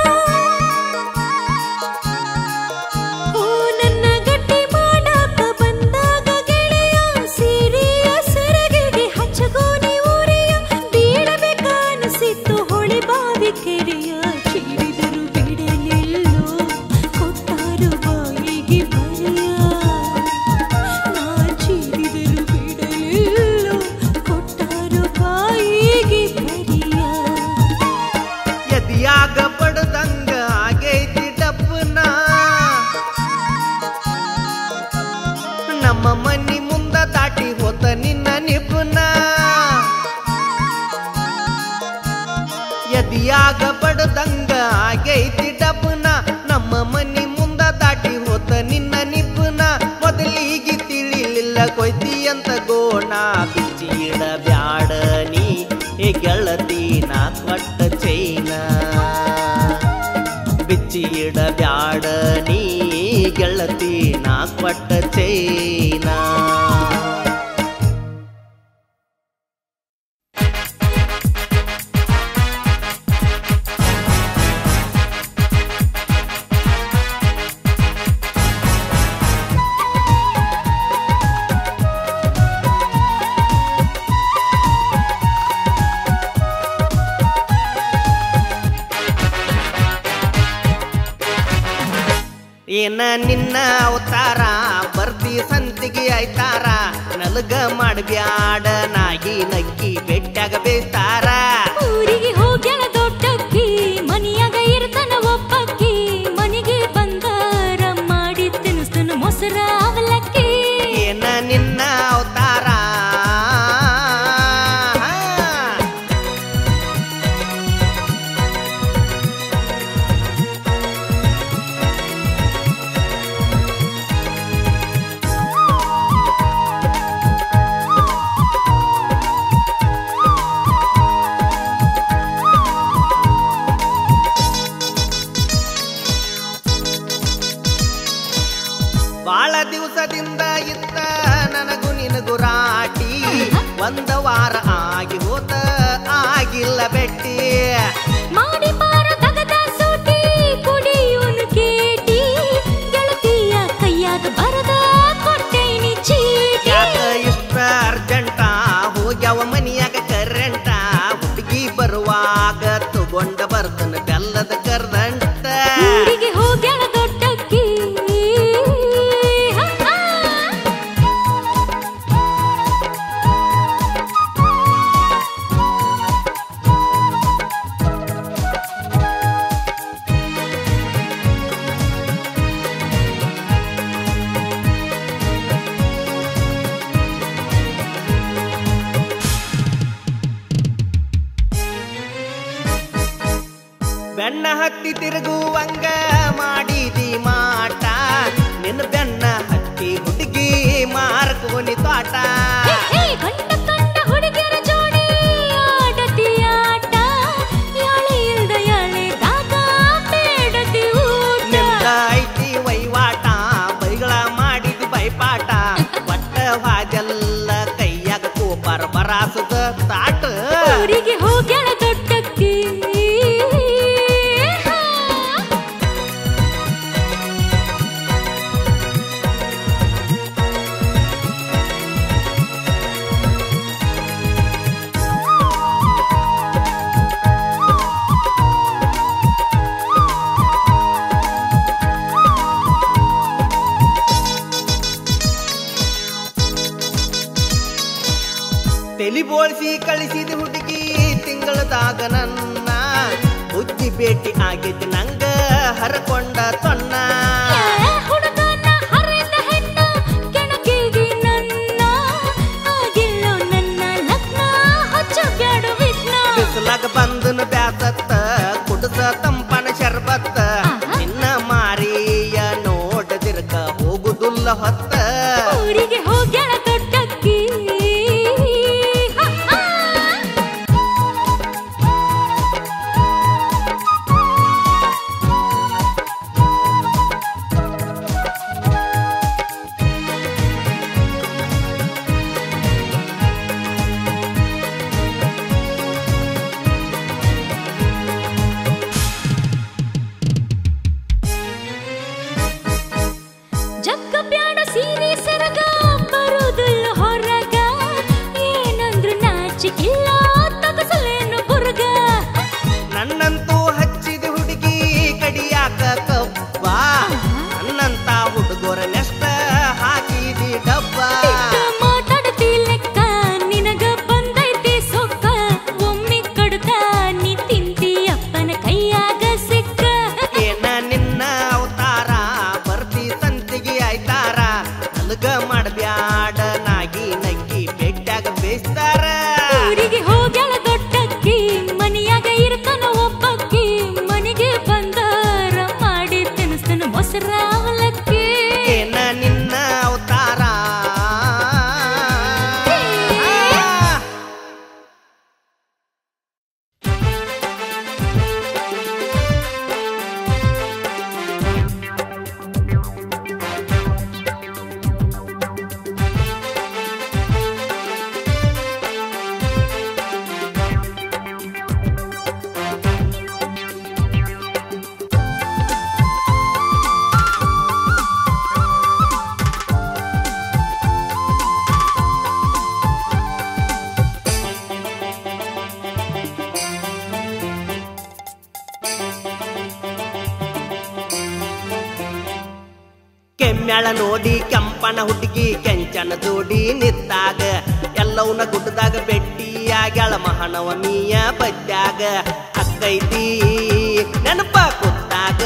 ಓ ನನ್ನ ಗಟ್ಟಿ ಮಾಡಾಕ ಬಂದಾಗ ಗೆಳೆಯ ಸೀರೆಯ ಸೆರಗಿಗೆ ಹಚ್ಚಗೋನಿ ಊರಿಯ. ಬೀಳಬೇಕನಿಸಿತ್ತು ಹೊಳೆ ಬಾವಿ ಕೆರೆಯ ಚೀರಿದರು ಬಿಡಲಿಲ್ಲೋ ಕೊಟ್ಟಾರು ಬಾಯಿಗೆ ಬರೆಯ. ನಾ ಚೀರಿದರು ಬಿಡಲಿಲ್ಲೋ ಕೊಟ್ಟಾರು ಬಾಯಿಗೆ ಬರೆಯ. ಎದಿಯಾಗ ಪಡ್ದಂಗ ಆಗೈತಿ ಡಬ್ಬನ ನಮ್ಮ ಮನಿ ಮುಂದ ದಾಟಿ ಹೋತ ನಿನ್ನ ನಿಪುನ. ಎದಿಯಾಗ ಪಡ್ದಂಗ ಆಗೈತಿ ಡಬ್ಬನ ನಮ್ಮ ಮನಿ ಮುಂದ ದಾಟಿ ಹೋತ ನಿನ್ನ ನಿಪುನ. ಮೊದಲಿಗೆ ತಿಳಿಲಿಲ್ಲ ಕೊಯ್ತಿ ಅಂತ ಗೋಣ ಬಿಚ್ಚಿ ಇಡಬ್ಯಾಡ ನೀ ಗೆಳತಿ ನಾ ಕೊಟ್ಟ ಚೈನ. ಬಿಚ್ಚಿ ಇಡಬ್ಯಾಡ ನೀ ಗೆಳತಿ ನಾ ಕೊಟ್ಟ ಚೈನ. ಏನ ನಿನ್ನ ಅವತಾರ ಬರ್ದಿ ಸಂತಿಗೆ ಆಯ್ತಾರ. ನಲ್ಗ ಮಾಡ್ಬ್ಯಾಡ ನಾಗಿ ನಕ್ಕಿ ಬೆಟ್ಟಾಗ ಬೇಯ್ತಾರ. ಊರಿಗೆ ಹೋಗ್ಯಾಳ ದೊಡ್ಡಕ್ಕಿ ಮನಿಯಾಗ ಇರ್ತಾನ ಒಬ್ಬಕ್ಕಿ. ಮನೆಗೆ ಬಂದಾರ ಮಾಡಿ ತಿನ್ನಿಸ್ತನು ಮೊಸರ ಅವಲಕ್ಕಿ. ಏನ ನಿನ್ನ ಅವತಾರ ಒಂದ ವಾರ ಆಗಿ ಹೋತ ಆಗಿಲ್ಲ ಬೆಟ್ಟಿ ಮಾಡಿ ಬಾರ ತಗದ ಸೂಟಿ ಕುಡಿಯೋನು ಕೇಟಿ ಗೆಳತಿಯ ಕೈಯಾಗ ಬರದ ಕೊಟ್ಟೇನಿ ಚೀಟಿ ಯಾಕ ಇಷ್ಟ ಅರ್ಜೆಂಟ ಹೋಗ್ಯಾವ ಮನಿಯಾಗ ಕರೆಂಟ ಹುಡುಗಿ ಬರುವಾಗ ತಗೊಂಡ ಬರ್ತನ ಬೆಲ್ಲದ ಕರ್ದಂಟ ಊರಿಗೆ ಹೋಗ್ಯಾಳ ದೊಡ್ಡಕ್ಕಿ ಬೆನ್ನ ಹತ್ತಿ ತಿರುಗುವಂಗ ಮಾಡಿದಿ ಮಾಟ ನಿನ್ನ ಬೆನ್ನ ಹತ್ತಿ ಹುಡುಗಿ ಮಾರ್ಕೋನಿ ತೋಟ ಕಂಡ ಕಂಡ ಹುಡುಗಿಯರ ಜೋಡಿ ಆಡತಿ ಆಟ ಯಾಳೆ ಇಲ್ದ ಯಾಳೆದಾಗ ಬೇಡತಿ ಊಟ ನಿಂದ ಐತಿ ವೈವಾಟ ಬೈಗಳ ಮಾಡಿದಿ ಬೈಪಾಟ ಒಟ್ಟ ವಾಜೆಲ್ಲ ಕೈಯಾಗ ಕೋಪರ್ ಬರಾಸುದ ತಾಟ ಊರಿಗೆ ಹೋಗ್ಯಾಳ ದೊಡ್ಡಕ್ಕಿ ತೆಲಿ ಬೋಳ್ಸಿ ಕಳಿಸಿದ ಹುಡುಗಿ ತಿಂಗಳದಾಗ ನನ್ನ ಬುದ್ಧಿ ಭೇಟಿ ಆಗಿದ್ದು ನಂಗ ಹರಕೊಂಡ ತೊನ್ನ ಹುಡುಗನ ಹರಿದ ಹೆಣ್ಣ ಕೆಣಕಿಗಿ ನನ್ನ ಆಗಿಲ್ಲೋ ನನ್ನ ಲಗ್ನ ಹಚ್ಚಬ್ಯಾಡ ವಿಘ್ನ ಬಿಸಿಲಾಗ ಬಂದನು ಬ್ಯಾಸತ್ತ ಕುಡಸ ತಂಪನ ಶರ್ಬತ್ತ ನಿನ್ನ ಮಾರಿಯ ನೋಡದಿರ್ಕ ಹೋಗುದುಲ್ಲ ಹೊತ್ತ ಊರಿಗೆ ಹೋಗ್ಯಾಳ ದೊಡ್ಡಕ್ಕಿ ಜಗ್ಗ ಬ್ಯಾಡ ಸೀರೆ ಸೆರಗ ಬರುದಿಲ್ಲ ಹೊರಗ ಏನಂದ್ರು ನಾಚಿಕಿಲ್ಲ ತಗಸಲೇನು ಬುರ್ಗ ನನ್ನಂತೂ ಹಚ್ಚಿದ ಹುಡುಗಿ ಕಡಿಯಾಕ ಕಬ್ಬ ನನ್ನಂತ ಹುಡುಗರ ನೆಷ್ಟ ಹಾಕಿದಿ ಡಬ್ಬ ಮಾತಾಡತಿ ಲೆಕ್ಕ ನಿನಗ ಬಂದೈತಿ ಸೊಕ್ಕ ಒಮ್ಮೆ ಕಡ್ಕ ನೀ ತಿಂತಿ ಅಪ್ಪನ ಕೈಯಾಗ ಸಿಕ್ಕ ಏನ ನಿನ್ನ ಅವತಾರ ಬರ್ತಿ ಸಂತಿಗೆ ಆಯ್ತಾರ ನಲ್ಗ ಮಾಡಬ್ಯಾಡ ನಾಗಿ ನಗ್ಗಿ ಬೆಟ್ಟಾಗ ಬೇಸ್ತಾರ ಊರಿಗೆ ಹೋಗ್ಯಾಳ ದೊಡ್ಡಕ್ಕಿ ಮನಿಯಾಗ ಇರ್ತಾನ ಒಬ್ಬಕ್ಕಿ ಮನೆಗೆ ಬಂದಾರ ಮಾಡಿ ತಿನ್ನಿಸ್ತಾನ ಮೊಸರ ಅವಲಕ್ಕಿ ಏನ ನಿನ್ನ ಅವತಾರ ಕೆಮ್ಮ್ಯಾಳ ನೋಡಿ ಕೆಂಪನ ಹುಡುಗಿ ಕೆಂಚನ ಜೋಡಿ ನಿತ್ತಾಗ ಎಲ್ಲವನ್ನ ಗುಡ್ಡದಾಗ ಬೆಟ್ಟಿಯಾಗ್ಯಾಳ ಮಹಾನವಮಿಯ ಬದ್ಯಾಗ ಅಕ್ಕೈತಿ ನೆನಪ ಕುತ್ತಾಗ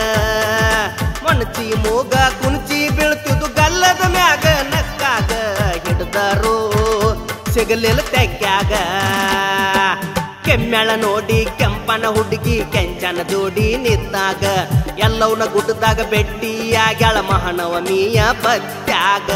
ಮೊಣಚಿ ಮೂಗ ಕುಣಚಿ ಬೀಳ್ತಿದ್ದು ಗಲ್ಲದ ಮ್ಯಾಗ ನಕ್ಕಾಗ ಹಿಡ್ದಾರೋ ಸಿಗಲಿಲ್ಲ ತೆಗ್ಯಾಗ ಕೆಮ್ಮ್ಯಾಳ ನೋಡಿ ಕೆಂಪನ ಹುಡುಗಿ ಕೆಂಚನ ಜೋಡಿ ನಿತ್ತಾಗ ಎಲ್ಲವನ್ನ ಗುಡ್ಡದಾಗ ಬೆಟ್ಟಿಯಾಗ್ಯಾಳ ಮಹಾನವಮಿಯ ಬದ್ಯಾಗ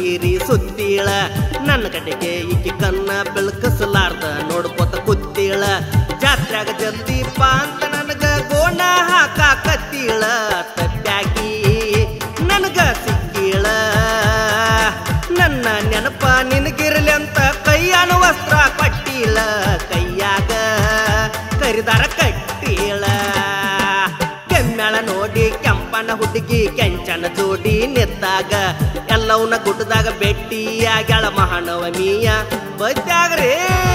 ಸೀರಿ ಸುತ್ತೀಳ ನನ್ನ ಕಡೆಗೆ ಈಕಿ ಕನ್ನ ಬೆಳಕಸಲಾರ್ದ ನೋಡ್ಕೋತ ಕುತ್ತೀಳ ಜಾತ್ರೆಗ ಜಲ್ದಿ ಬಾ ಅಂತ ನನಗ ಗೋಣ ಹಾಕಾಕತ್ತೀಳ ತಪ್ಪಾಗಿ ನನಗ ಸಿಕ್ಕೀಳ ನನ್ನ ನೆನಪ ನಿನಗಿರಲಿ ಅಂತ ಕೈಯಾನ ವಸ್ತ್ರ ಕಟ್ಟೀಳ ಕೈಯಾಗ ಕರಿದಾರ ಕಟ್ಟೀಳ ಕೆಮ್ಮ್ಯಾಳ ನೋಡಿ ಕೆಂಪನ ಹುಡುಗಿ ಕೆಂಚನ ಜೋಡಿ ನಿಂತಾಗ ಎಲ್ಲವನ್ನ ಗುಡ್ಡದಾಗ ಭೇಟಿಯಾಗ್ಯಾಳ ಮಹಾನವಮಿಯ ಬದ್ಯಾಗ್ರೇ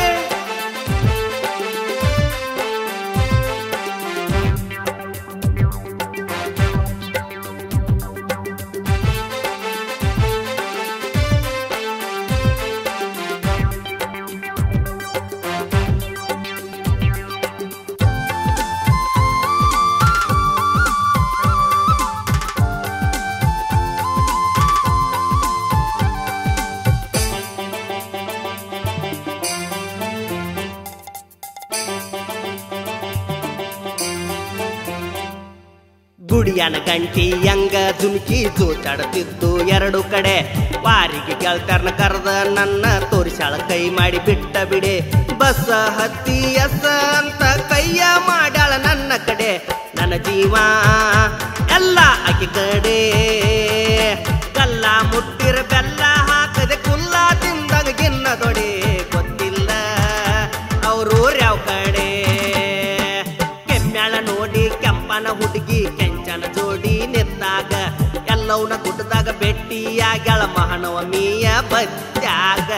ಗುಡಿಯನ ಗಂಟಿ ಯಂಗ ದುಮ್ಕಿ ಜೋಚಾಡುತ್ತಿದ್ದು ಎರಡು ಕಡೆ ವಾರಿಗೆ ಗೆಳತರ್ನ ಕರೆದ ನನ್ನ ತೋರಿಸಾಳ ಕೈ ಮಾಡಿ ಬಿಟ್ಟ ಬಿಡೆ ಬಸ್ ಹತ್ತಿ ಎಸ್ ಅಂತ ಕೈಯ ಮಾಡ್ಯಾಳ ನನ್ನ ಕಡೆ ನನ್ನ ಜೀವ ಎಲ್ಲ ಆಕೆ ಕಡೆ ಕಲ್ಲ ಮುಟ್ಟಿರ ಬೆಲ್ಲ ಹಾಕದೆ ಕುಲ್ಲ ತಿಂದಾಗ ಗಿನ್ನ ದೊಡೆ ಗೊತ್ತಿಲ್ಲ ಅವರು ಯಾವ ಕಡೆ ಕೆಮ್ಮ್ಯಾಳ ನೋಡಿ ಕೆಂಪನ ಹುಡುಗಿ ಕೆಂಚನ ಜೋಡಿ ನಿಂತಾಗ ಎಲ್ಲವನ್ನ ಗುಡ್ಡದಾಗ ಭೇಟಿಯಾಗ್ಯಾಳ ಮಹಾನವಮಿಯ ಬದ್ಯಾಗ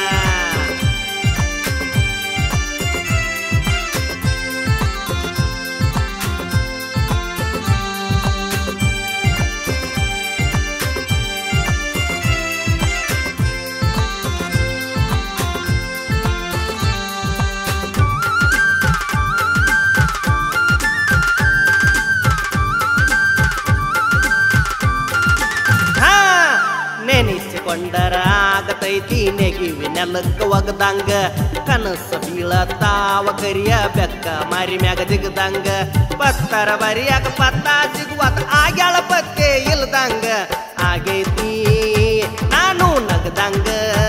ನೆನೆಸಿಕೊಂಡರ ಆಗತೈತಿ ನೆಗಿವಿ ನೆಲಕ್ಕ ಒಗದಂಗ ಕನಸ ಬೀಳತಾವ ಕರಿಯ ಬೆಕ್ಕ ಮಾರಿ ಮ್ಯಾಗ ಜಿಗದಂಗ ಪತ್ತರ ಬರಿಯಾಗ ಪತ್ತ ಸಿಗುವತ ಆಗ್ಯಾಳ ಪತ್ತೆ ಇಲ್ದಂಗ ಆಗೈತಿ ನಾನು ನಗದಂಗ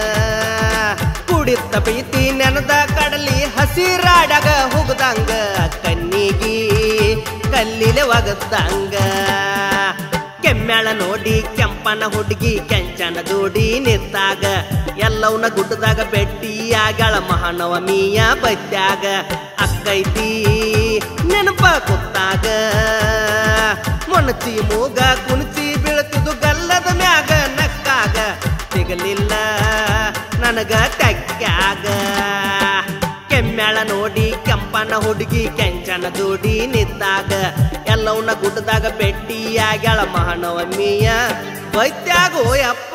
ಕುಡಿತ ಪ್ರೀತಿ ನೆನದ ಕಡಲಿ ಹಸಿರಾಡಾಗ ಹೋಗದಂಗ ಕಣ್ಣಿಗಿ ಕಲ್ಲಿಲೆ ಒಗದಂಗ ಕೆಮ್ಮ್ಯಾಳ ನೋಡಿ ಕೆಂಪನ ಹುಡುಗಿ ಕೆಂಚನ ಜೋಡಿ ನಿಂತಾಗ ಎಲ್ಲವನ್ನ ಗುಡ್ಡದಾಗ ಭೇಟಿಯಾಗ್ಯಾಳ ಮಹಾನವಮಿಯ ಬದ್ಯಾಗ ಅಕ್ಕೈತಿ ನೆನಪ ಕೂತಾಗ ಮೊಣಚಿ ಮೂಗ ಕುಣಿಸಿ ಬೀಳ್ತಿದ್ದು ಗಲ್ಲದ ಮ್ಯಾಗ ನಕ್ಕಾಗ ಸಿಗಲಿಲ್ಲ ನನಗ ಟಕ್ಕ್ಯಾಗ ಕೆಮ್ಮ್ಯಾಳ ನೋಡಿ ಕೆಂಪನ ಹುಡುಗಿ ಕೆಂಚನ ಜೋಡಿ ನಿಂತಾಗ ಎಲ್ಲವನ್ನ ಗುಡ್ಡದಾಗ ಭೇಟಿಯಾಗ್ಯಾಳ ಮಹಾನವಮಿಯ ಬದ್ಯಾಗೋ ಯಪ್ಪ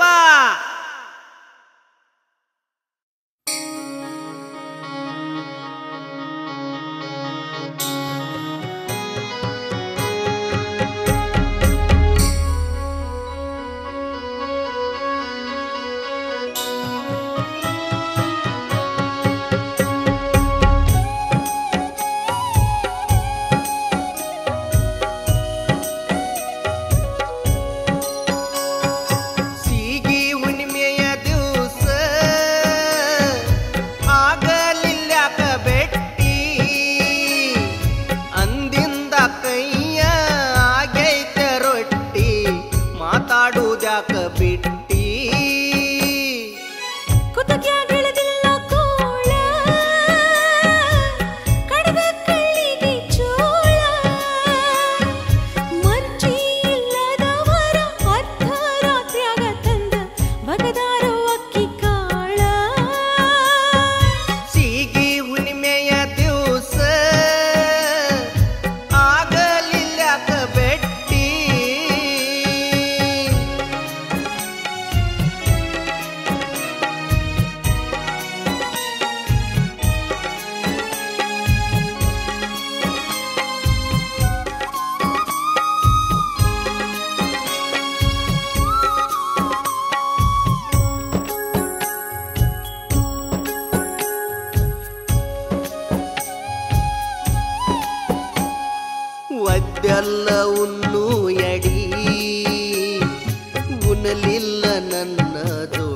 ಒದ್ದೆಲ್ಲ ಉಣ್ಣು ಎಡಿ ಉಣಲಿಲ್ಲ ನನ್ನ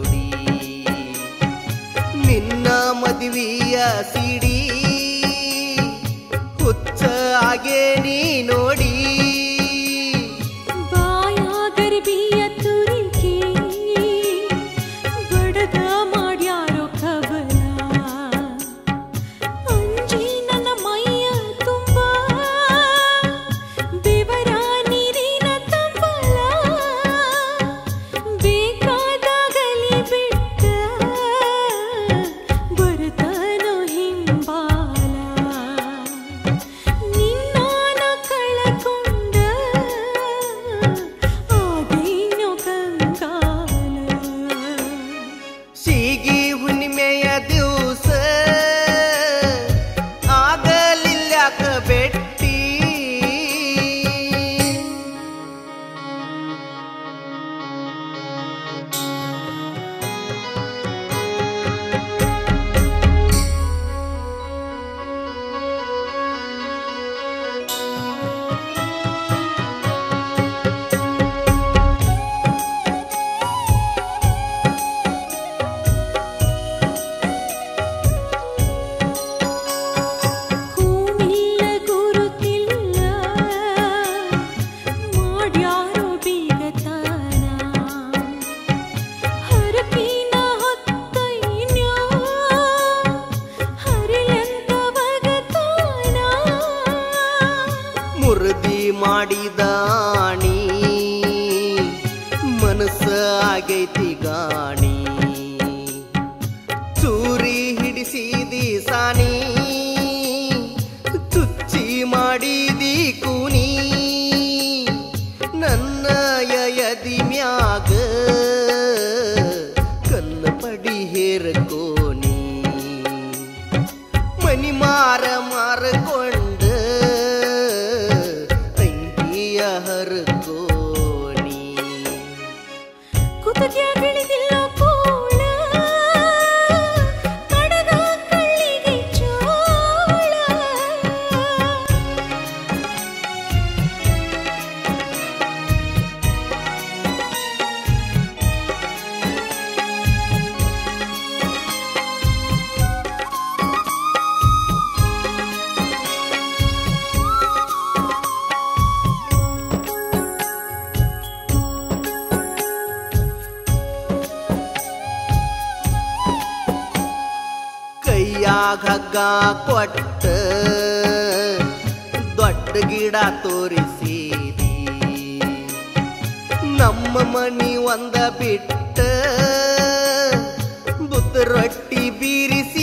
ಮದುವೆಯ ಸಿಡಿ ಹುಚ್ಚ ಆಗೇ ನೀ ನೋಡಿ ಬಾಯಾಗರ್ಬಿಯ ತುರಿಕೆ ಬಡದ ಮಾಡ್ಯಾರೋ ಕವಲ ಅಂಜಿ ನನ್ನ ಮೈಯ ತುಂಬ ಬೆವರ ನೀರಿನ ತಂಬಲ ಬೇಕಾದಾಗಲಿ ಬಿಟ್ಟ ಬರುತ್ತಾನೋ ಹಿಂಬಾಲ ನಿನ್ನಾನ ಕಳಕೊಂಡ ಆಗೇನೋ ಕಂಗಾಲ ಸೀಗಿ ಹುಣ್ಣಿಮೆಯ ದಿವಸ ಆಗಲಿಲ್ಯಾಕ ಬೆಟ್ಟಿ ಹೂವಿಲ್ಲ ಗುರುತಿಲ್ಲ ಮಾಡ್ಯಾರೋ ಬೀಗತಾನ ಹರಕಿನ ಹೊತ್ತೈನ್ಯೋ ಹರಿಲೆಂತ ಬಗತಾನ ಮುರುದಿ ಮಾಡಿದಾಣಿ ಮನಸ್ಸ ಆಗೈತಿ ಗಾಣಿ ಚೂರಿ ಹಿಡಿಸಿದಿ ಸಾನಿ ಚುಚ್ಚಿ ಮಾಡಿದಿ ಕೂನಿ ನನ್ನ ಯದಿ ಮ್ಯಾಗ ಕಲ್ಲ ಪಡಿ ಹೇರಕೋನಿ ಮನಿ ಮಾರಕೊಂಡ ಅಂಗಿಯ ಹರಕೋನಿ ಕುತಕ್ಯ ಬೆಳೆದಿಲ್ಲ ಕೋಳ ಕಡಗ ಕಳ್ಳಿಗೆ ಚೋಳ ಕೈಯಾಗ ಹಗ್ಗ ಕೊಟ್ಟ ದೊಡ್ಡ ಗಿಡ ತೋರಿಸಿದಿ ನಮ್ಮ ಮನಿ ಒಂದ ಬಿಟ್ಟ ಬುದ್ಧ ರೊಟ್ಟಿ ಬೀರಿಸಿ